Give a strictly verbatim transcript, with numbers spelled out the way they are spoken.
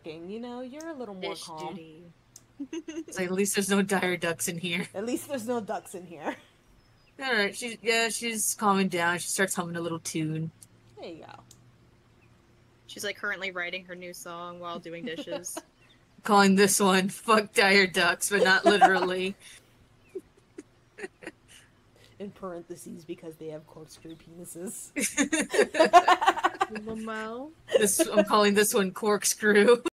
working. You know, you're a little more Dish calm. duty. It's like, at least there's no dire ducks in here. At least there's no ducks in here. Alright, she, yeah, she's calming down. She starts humming a little tune. There you go. She's like currently writing her new song while doing dishes. Calling this one Fuck Dire Ducks, but not literally. In parentheses, because they have corkscrew penises. Well, This, I'm calling this one Corkscrew.